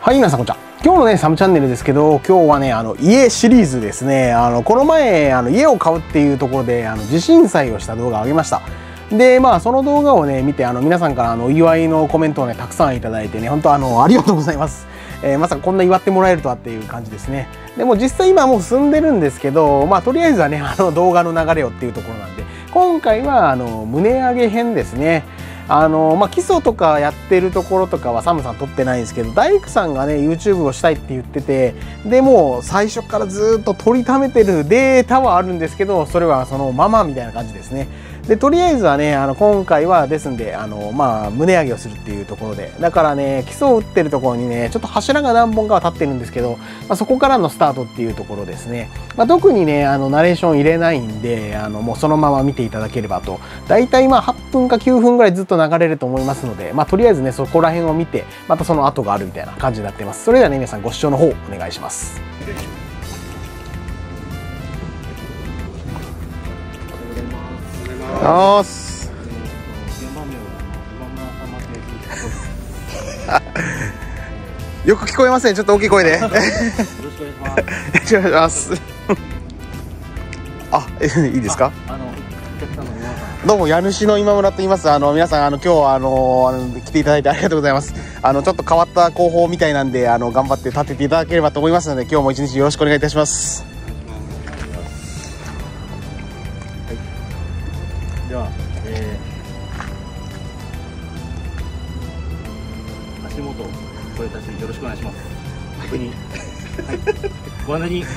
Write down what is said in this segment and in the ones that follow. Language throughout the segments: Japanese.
はい、皆さんこんにちは。今日のね、サムチャンネルですけど、今日はね、家シリーズですね。この前、家を買うっていうところで、地震災をした動画を上げました。で、その動画をね、見て、皆さんからお祝いのコメントをね、たくさんいただいてね、本当ありがとうございます。まさかこんな祝ってもらえるとはっていう感じですね。でも実際今もう進んでるんですけど、とりあえずはね、動画の流れをっていうところなんで、今回は、棟上げ編ですね。基礎とかやってるところとかはサムさん撮ってないんですけど、大工さんがね YouTube をしたいって言ってて、でもう最初からずっと取りためてるデータはあるんですけど、それはそのままみたいな感じですね。でとりあえずはね今回はですんで棟上げをするっていうところで、だからね基礎を打ってるところにねちょっと柱が何本かは立ってるんですけど、そこからのスタートっていうところですね。特にねナレーション入れないんでもうそのまま見ていただければと。だいたい8分か9分ぐらいずっと流れると思いますので、とりあえずねそこら辺を見てまたその後があるみたいな感じになってます。それではね皆さんご視聴の方お願いします。よく聞こえません。ちょっと大きい声で。よろしくお願いします。いいですか。どうも家主の今村と言います。皆さん今日は来ていただいてありがとうございます。ちょっと変わった工法みたいなんで頑張って立てていただければと思いますので、今日も一日よろしくお願いいたします。 では、足元声出しよろしくお願いします。特に、はい、ご案内に。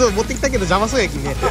そう持ってきたけど邪魔そうやきね。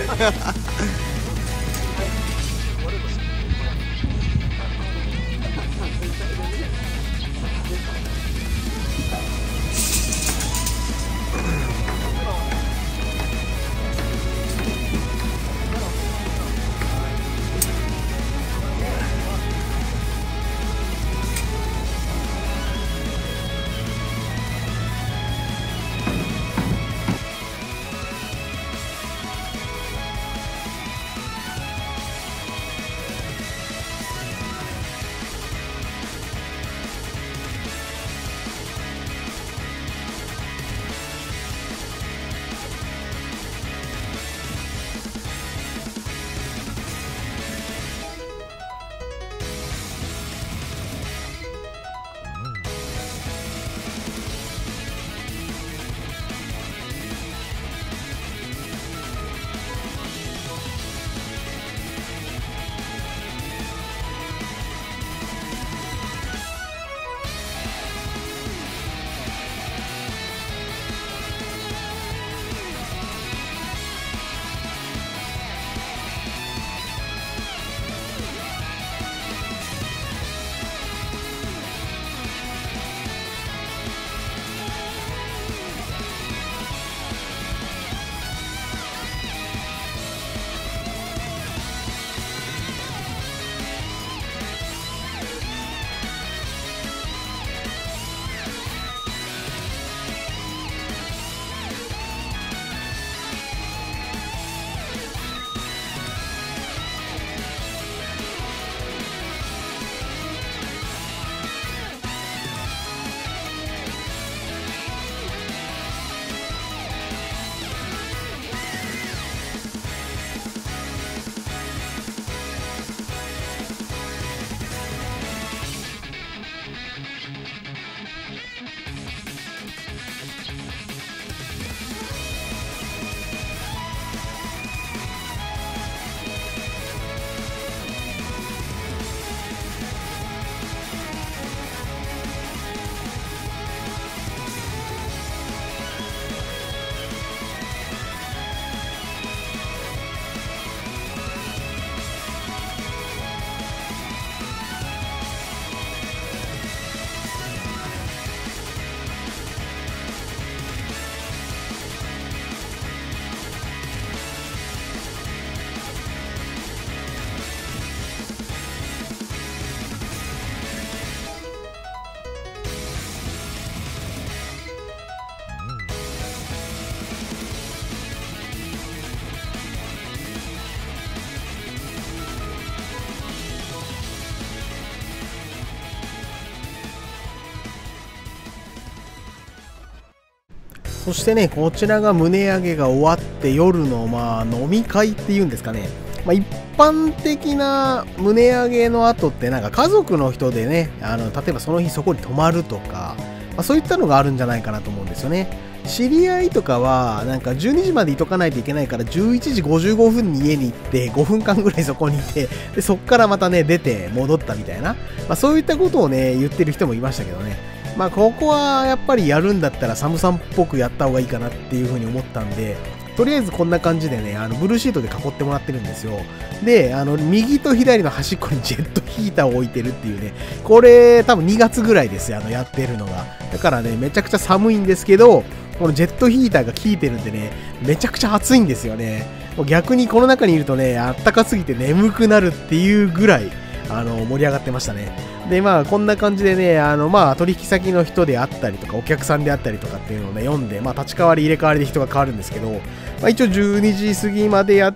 そしてね、こちらが胸上げが終わって夜の飲み会っていうんですかね、一般的な胸上げの後ってなんか家族の人でね、例えばその日そこに泊まるとか、そういったのがあるんじゃないかなと思うんですよね。知り合いとかはなんか12時までいとかないといけないから11時55分に家に行って5分間ぐらいそこにいて、でそっからまたね出て戻ったみたいな、そういったことをね言ってる人もいましたけどね。ここはやっぱりやるんだったらサムさんっぽくやった方がいいかなっていう風に思ったんで、とりあえずこんな感じでね、ブルーシートで囲ってもらってるんですよ。で、右と左の端っこにジェットヒーターを置いてるっていうね、これ多分2月ぐらいですよ、やってるのが。だからね、めちゃくちゃ寒いんですけど、このジェットヒーターが効いてるんでね、めちゃくちゃ暑いんですよね。もう逆にこの中にいるとね、あったかすぎて眠くなるっていうぐらい、盛り上がってましたね。で、こんな感じでね、取引先の人であったりとか、お客さんであったりとかっていうのをね、読んで、立ち替わり入れ替わりで人が変わるんですけど、一応12時過ぎまでやって、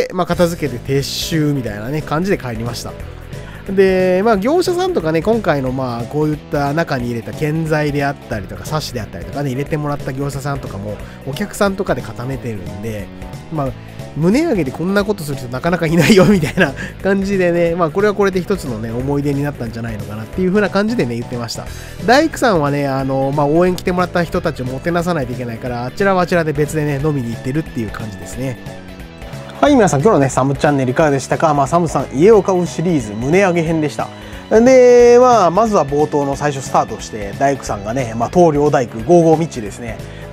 片付けて撤収みたいなね、感じで帰りました。で、業者さんとかね、今回のこういった中に入れた建材であったりとか、サッシであったりとかね、入れてもらった業者さんとかも、お客さんとかで固めてるんで、胸上げでこんなことする人なかなかいないよみたいな感じでね、これはこれで一つのね、思い出になったんじゃないのかなっていう風な感じでね、言ってました。大工さんはね、応援来てもらった人たちをもてなさないといけないから、あちらはあちらで別でね、飲みに行ってるっていう感じですね。はい、皆さん今日のね、サムチャンネルいかがでしたか。サムさん家を買うシリーズ胸上げ編でした。で、まずは冒頭の最初スタートして、大工さんがね、棟梁大工55ミッチですね。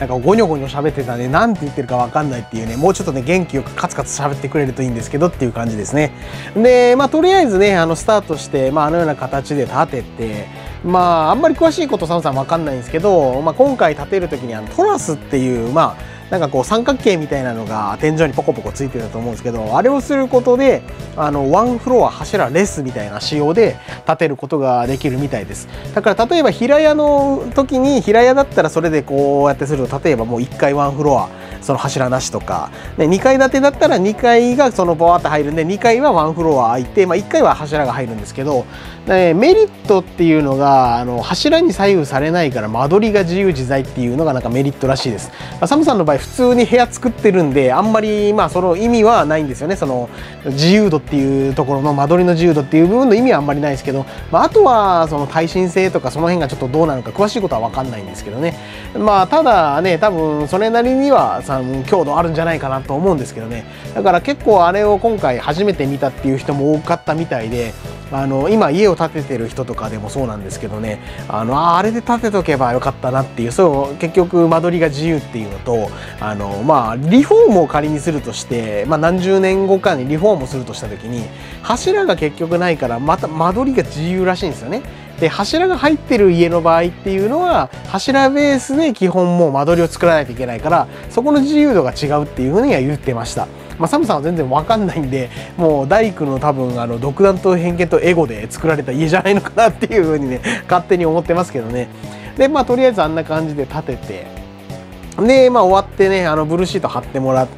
なんかゴニョゴニョ喋ってたね、なんて言ってるかわかんないっていうね、もうちょっとね、元気よくカツカツ喋ってくれるといいんですけどっていう感じですね。で、まあ、とりあえずね、スタートして、まあ、あのような形で立てて、まあ、あんまり詳しいことサムさんわかんないんですけど、まあ、今回立てるときにトラスっていう、まあ、なんかこう三角形みたいなのが天井にポコポコついてたと思うんですけど、あれをすることでワンフロア柱レスみたいな仕様で建てることができるみたいです。だから例えば平屋の時に、平屋だったらそれでこうやってすると、例えばもう1階ワンフロアその柱なしとか、ね、2階建てだったら2階がそのバワーって入るんで、2階はワンフロア空いて、まあ、1階は柱が入るんですけど、メリットっていうのが柱に左右されないから間取りが自由自在っていうのがなんかメリットらしいです。サムさんの場合普通に部屋作ってるんで、あんまりまあその意味はないんですよね。その自由度っていうところの間取りの自由度っていう部分の意味はあんまりないですけど、まあ、あとはその耐震性とかその辺がちょっとどうなのか詳しいことは分かんないんですけどね。まあただね、多分それなりには強度あるんじゃないかなと思うんですけどね。だから結構あれを今回初めて見たっていう人も多かったみたいで、今家を建ててる人とかでもそうなんですけどね、あれで建てとけばよかったなっていう、そう結局間取りが自由っていうのと、まあリフォームを仮にするとして、まあ、何十年後かにリフォームをするとした時に柱が結局ないから、また間取りが自由らしいんですよね。で、柱が入ってる家の場合っていうのは柱ベースで基本もう間取りを作らないといけないから、そこの自由度が違うっていうふうには言ってました。まあ、サムさんは全然わかんないんで、もう大工の多分独断と偏見とエゴで作られた家じゃないのかなっていうふうにね、勝手に思ってますけどね。で、まあとりあえずあんな感じで建てて、で、まあ終わってね、ブルーシート貼ってもらって、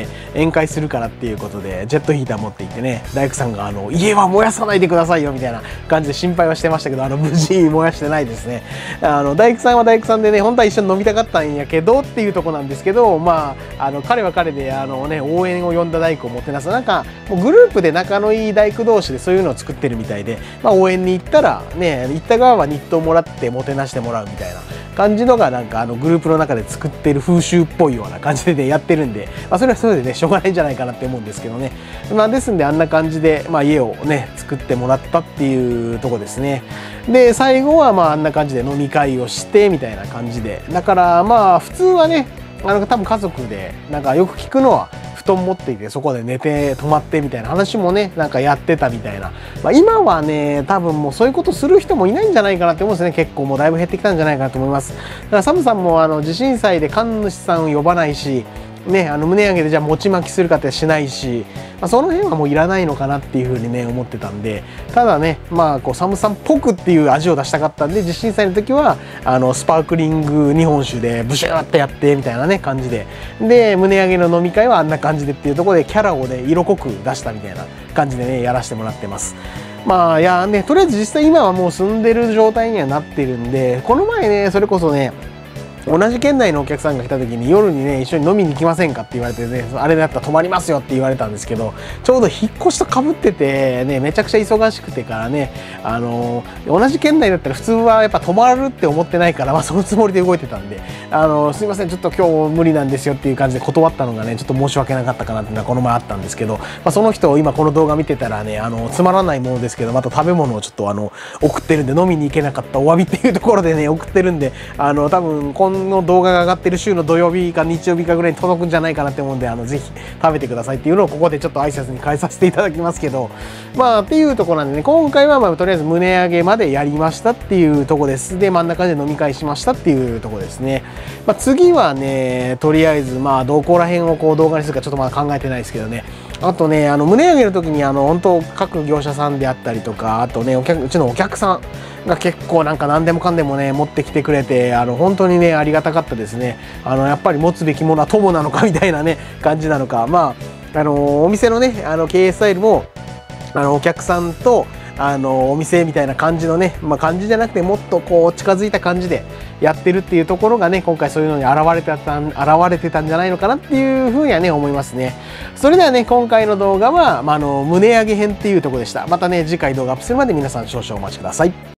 宴会するからっていうことで、ジェットヒーター持って行ってね、大工さんが家は燃やさないでくださいよみたいな感じで心配はしてましたけど、無事燃やしてないですね。大工さんは大工さんでね、本当は一緒に飲みたかったんやけどっていうとこなんですけど、まあ、彼は彼で応援を呼んだ大工をもてなす。なんか、もうグループで仲のいい大工同士でそういうのを作ってるみたいで、まあ応援に行ったら、ね、行った側は日当もらってもてなしてもらうみたいな感じのが、なんかグループの中で作ってる風習っぽいような感じで、ね、やってるんで、まあそれはそれでね、しょうがないんじゃないかなって思うんですけどね。まあですんで、あんな感じで、まあ家をね、作ってもらったっていうとこですね。で、最後はまああんな感じで飲み会をしてみたいな感じで。だからまあ普通はね、多分家族で、なんかよく聞くのは、布団持っていてそこで寝て泊まってみたいな話もね、なんかやってたみたいな。まあ、今はね、多分もうそういうことする人もいないんじゃないかなって思うんですね。結構もうだいぶ減ってきたんじゃないかなと思います。だからサムさんも地震災で神主さんを呼ばないし、ね、棟上げでじゃあ餅巻きするかってしないし、まあ、その辺はもういらないのかなっていうふうにね思ってたんで、ただね、まあこうサムさんっぽくっていう味を出したかったんで、地震災の時はスパークリング日本酒でブシューってやってみたいなね感じで、で棟上げの飲み会はあんな感じでっていうところでキャラをね色濃く出したみたいな感じでねやらせてもらってます。まあいやね、とりあえず実際今はもう住んでる状態にはなってるんで、この前ねそれこそね、同じ県内のお客さんが来た時に夜にね一緒に飲みに行きませんかって言われてね、あれだったら泊まりますよって言われたんですけど、ちょうど引っ越しとかぶっててね、めちゃくちゃ忙しくてからね、同じ県内だったら普通はやっぱ泊まるって思ってないから、まあ、そのつもりで動いてたんで、すいませんちょっと今日無理なんですよっていう感じで断ったのがねちょっと申し訳なかったかなっていうのはこの前あったんですけど、まあ、その人を今この動画見てたらね、つまらないものですけどまた食べ物をちょっと送ってるんで、飲みに行けなかったお詫びっていうところでね送ってるんで、多分この動画が上がってる週の土曜日か日曜日かぐらいに届くんじゃないかなって思うんで、ぜひ食べてくださいっていうのをここでちょっと挨拶に変えさせていただきますけど、まあっていうところなんでね、今回はまあとりあえず胸上げまでやりましたっていうところです。で真ん中で飲み会しましたっていうところですね。まあ、次はねとりあえずまあどこら辺をこう動画にするかちょっとまだ考えてないですけどね、あとね胸上げの時に本当各業者さんであったりとか、あとねうちのお客さんが結構なんか何でもかんでもね持ってきてくれて、本当にねありがたかったですね。やっぱり持つべきものは友なのかみたいなね感じなのか、まあお店のね経営スタイルもお客さんとお店みたいな感じのね、まあ、感じじゃなくてもっとこう近づいた感じでやってるっていうところがね、今回そういうのに現れてたんじゃないのかなっていうふうにはね思いますね。それではね今回の動画は、胸上げ編っていうところでした。またね次回動画アップするまで皆さん少々お待ちください。